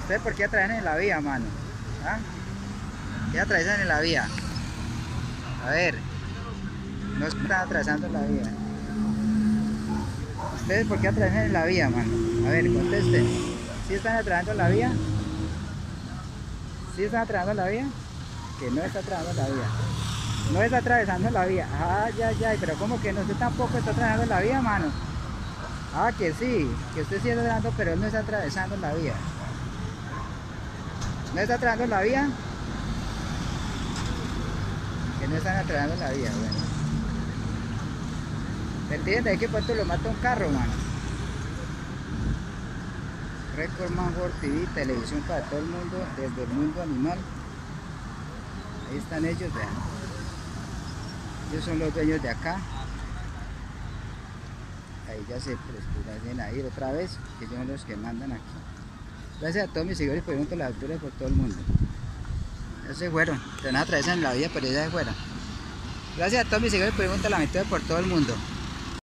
¿Ustedes por qué atraviesan en la vía, mano? ¿Ah? ¿Qué atraviesan en la vía? A ver, no están atravesando la vía. ¿Ustedes por qué atraviesan en la vía, mano? A ver, contesten. ¿Sí están atravesando la vía? ¿Sí están atravesando la vía? Que no está atravesando la vía. No está atravesando la vía. Ay, ay, ay, pero ¿cómo que no? Usted tampoco está atravesando la vía, mano. Ah, que sí, que usted sí está atravesando, pero él no está atravesando la vía. ¿No está atravesando la vía? Que no están atravesando la vía, bueno. ¿Me entiendes? Que pronto lo mata un carro, mano. Record Man World TV, televisión para todo el mundo, desde el mundo animal. Ahí están ellos, vean. Ellos son los dueños de acá. Ahí ya se presuran a ir otra vez, que ellos son los que mandan aquí. Gracias a todos mis seguidores por las alturas por todo el mundo. Ya se fueron, se nos atravesan la vía, pero ya se fueron. Gracias a todos mis seguidores por la aventura por todo el mundo.